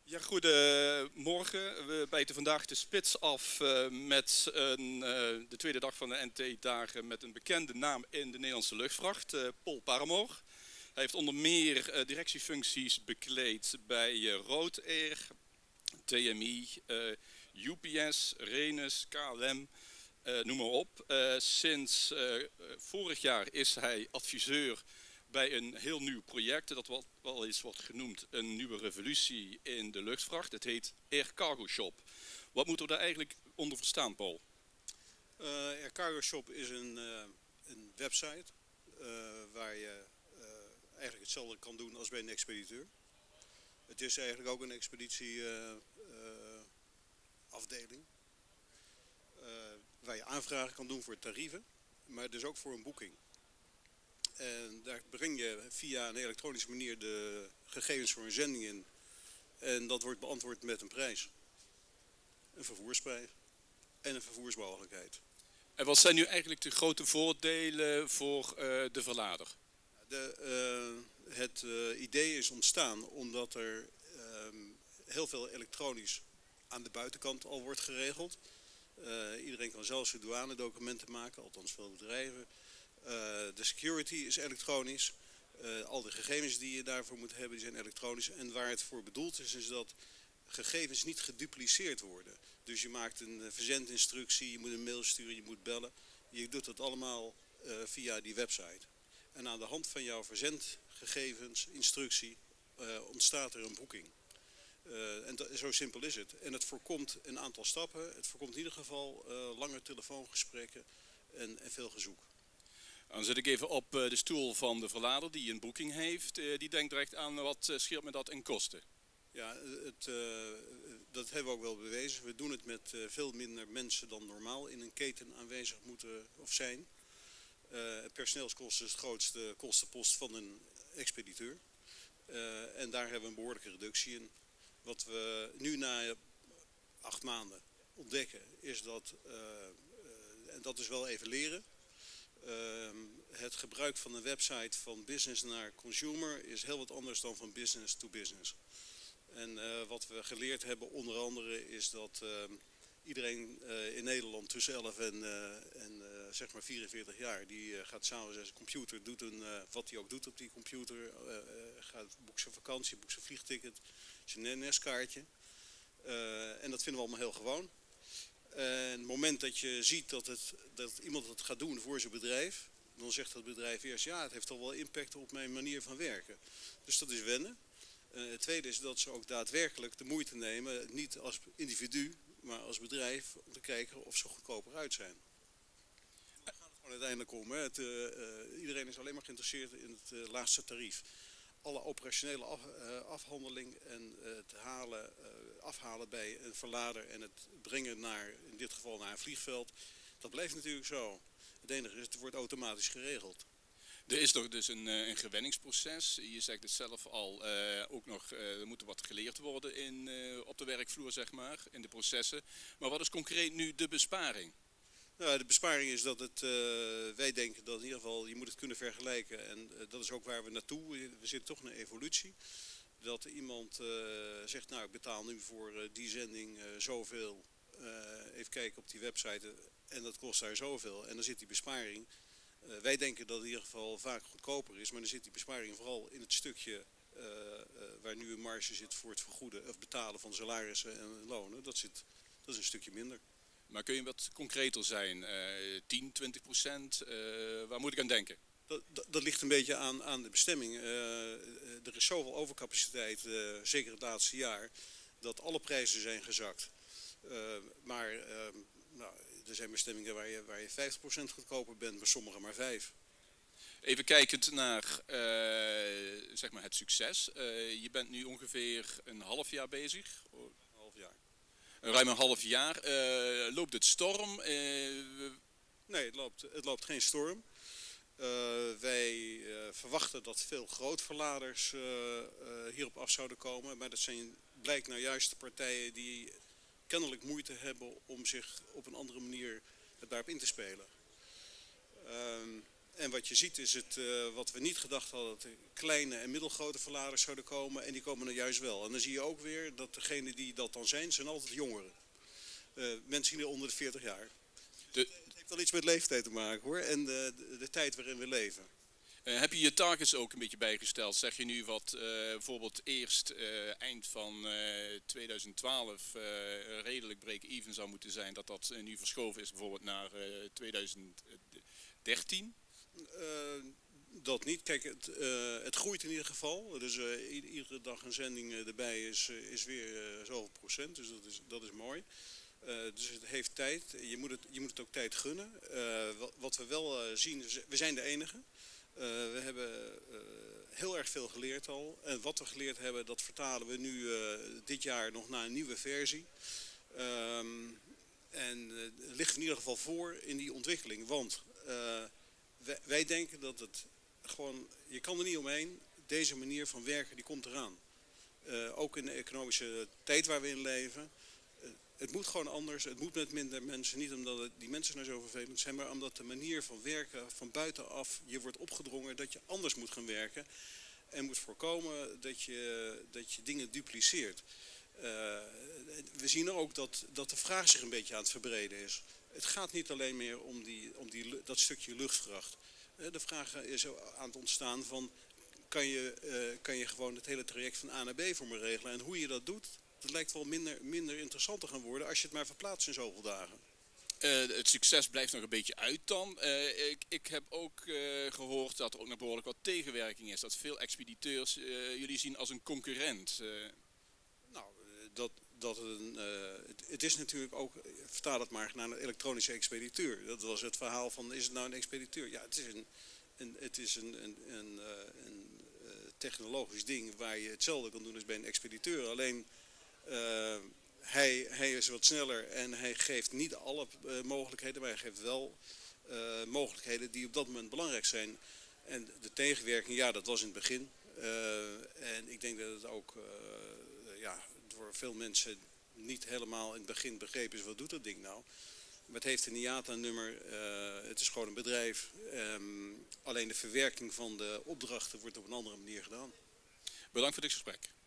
Ja, goedemorgen. We bijten vandaag de spits af met de tweede dag van de NT-dagen met een bekende naam in de Nederlandse luchtvracht, Paul Paramore. Hij heeft onder meer directiefuncties bekleed bij Rood Air, TMI, UPS, Rhenus, KLM, noem maar op. Sinds vorig jaar is hij adviseur bij een heel nieuw project, dat wat wel eens wordt genoemd een nieuwe revolutie in de luchtvracht. Het heet Air Cargo Shop. Wat moeten we daar eigenlijk onder verstaan, Paul? Air Cargo Shop is een website waar je eigenlijk hetzelfde kan doen als bij een expediteur. Het is eigenlijk ook een expeditieafdeling waar je aanvragen kan doen voor tarieven, maar dus ook voor een boeking. En daar breng je via een elektronische manier de gegevens voor een zending in. En dat wordt beantwoord met een prijs. Een vervoersprijs. En een vervoersmogelijkheid. En wat zijn nu eigenlijk de grote voordelen voor de verlader? Het idee is ontstaan omdat er heel veel elektronisch aan de buitenkant al wordt geregeld. Iedereen kan zelf zijn douanedocumenten maken, althans veel bedrijven. De security is elektronisch. Al de gegevens die je daarvoor moet hebben, die zijn elektronisch. En waar het voor bedoeld is, is dat gegevens niet gedupliceerd worden. Dus je maakt een verzendinstructie, je moet een mail sturen, je moet bellen. Je doet dat allemaal via die website. En aan de hand van jouw verzendgegevens, instructie, ontstaat er een boeking. Zo simpel is het. En het voorkomt een aantal stappen. Het voorkomt in ieder geval lange telefoongesprekken en veel gezoek. Dan zit ik even op de stoel van de verlader die een boeking heeft. Die denkt direct aan wat scheelt me dat in kosten? Ja, dat hebben we ook wel bewezen. We doen het met veel minder mensen dan normaal in een keten aanwezig moeten of zijn. Personeelskosten is de grootste kostenpost van een expediteur. En daar hebben we een behoorlijke reductie in. Wat we nu na 8 maanden ontdekken is dat, en dat is wel even leren, het gebruik van een website van business naar consumer is heel wat anders dan van business to business. En wat we geleerd hebben onder andere is dat iedereen in Nederland tussen 11 en zeg maar 44 jaar, die gaat s'avonds aan zijn computer, doet wat hij ook doet op die computer, boekt zijn vakantie, boekt zijn vliegticket, zijn NS-kaartje. En dat vinden we allemaal heel gewoon. En het moment dat je ziet dat iemand het gaat doen voor zijn bedrijf, dan zegt dat bedrijf eerst, ja, het heeft al wel impact op mijn manier van werken. Dus dat is wennen. Het tweede is dat ze ook daadwerkelijk de moeite nemen, niet als individu, maar als bedrijf, om te kijken of ze goedkoper uit zijn. Daar gaat het gewoon uiteindelijk om. Hè. Iedereen is alleen maar geïnteresseerd in het laagste tarief. Alle operationele afhandeling en het afhalen bij een verlader en het brengen in dit geval naar een vliegveld, dat blijft natuurlijk zo. Het enige is, het wordt automatisch geregeld. Er is toch dus een gewenningsproces. Je zegt het zelf al, ook nog, er moet wat geleerd worden op de werkvloer, zeg maar, in de processen. Maar wat is concreet nu de besparing? Nou, de besparing is dat wij denken dat in ieder geval, je moet het kunnen vergelijken. En dat is ook waar we naartoe, we zitten toch in een evolutie. Dat iemand zegt, nou ik betaal nu voor die zending zoveel. Even kijken op die website en dat kost daar zoveel. En dan zit die besparing. Wij denken dat het in ieder geval vaak goedkoper is, maar dan zit die besparing vooral in het stukje waar nu een marge zit voor het vergoeden of betalen van salarissen en lonen. Dat is een stukje minder. Maar kun je wat concreter zijn? 10, 20%? Waar moet ik aan denken? Dat ligt een beetje aan de bestemming. Er is zoveel overcapaciteit, zeker het laatste jaar, dat alle prijzen zijn gezakt. Maar er zijn bestemmingen waar je 50% goedkoper bent, maar sommige maar 5%. Even kijkend naar zeg maar het succes. Je bent nu ongeveer een half jaar bezig. Een half jaar. Ruim een half jaar. Loopt het storm? Nee, het loopt geen storm. Wij verwachten dat veel grootverladers hierop af zouden komen. Maar dat blijkt nou juist de partijen die kennelijk moeite hebben om zich op een andere manier daarop in te spelen. En wat je ziet is wat we niet gedacht hadden, dat er kleine en middelgrote verladers zouden komen. En die komen er juist wel. En dan zie je ook weer dat degenen die dat dan zijn altijd jongeren. Mensen hier onder de 40 jaar. Het heeft wel iets met leeftijd te maken hoor. En de tijd waarin we leven. Heb je je targets ook een beetje bijgesteld? Zeg je nu wat bijvoorbeeld eerst eind van 2012 redelijk break-even zou moeten zijn, dat nu verschoven is bijvoorbeeld naar 2013? Dat niet. Kijk, het groeit in ieder geval. Dus iedere dag een zending erbij is weer zoveel procent. Dus dat is mooi. Dus het heeft tijd. Je moet het ook tijd gunnen. Wat we wel zien, we zijn de enige. We hebben heel erg veel geleerd al. En wat we geleerd hebben, dat vertalen we nu dit jaar nog naar een nieuwe versie. En ligt in ieder geval voor in die ontwikkeling. Want wij denken dat het gewoon, je kan er niet omheen, deze manier van werken die komt eraan. Ook in de economische tijd waar we in leven. Het moet gewoon anders, het moet met minder mensen. Niet omdat die mensen nou zo vervelend zijn, maar omdat de manier van werken van buitenaf je wordt opgedrongen dat je anders moet gaan werken. En moet voorkomen dat je dingen dupliceert. We zien ook dat de vraag zich een beetje aan het verbreden is. Het gaat niet alleen meer om dat stukje luchtvracht. De vraag is aan het ontstaan van, kan je gewoon het hele traject van A naar B voor me regelen? En hoe je dat doet, dat lijkt wel minder interessant te gaan worden als je het maar verplaatst in zoveel dagen. Het succes blijft nog een beetje uit dan. Ik heb ook gehoord dat er ook nog behoorlijk wat tegenwerking is. Dat veel expediteurs jullie zien als een concurrent. Het is natuurlijk ook, vertaal het maar naar een elektronische expediteur. Dat was het verhaal van, is het nou een expediteur? Ja, het is een technologisch ding waar je hetzelfde kan doen als bij een expediteur. Alleen hij is wat sneller en hij geeft niet alle mogelijkheden, maar hij geeft wel mogelijkheden die op dat moment belangrijk zijn. En de tegenwerking, ja, dat was in het begin. En ik denk dat het ook door veel mensen niet helemaal in het begin begrepen is, wat doet dat ding nou? Maar het heeft een IATA-nummer, het is gewoon een bedrijf. Alleen de verwerking van de opdrachten wordt op een andere manier gedaan. Bedankt voor dit gesprek.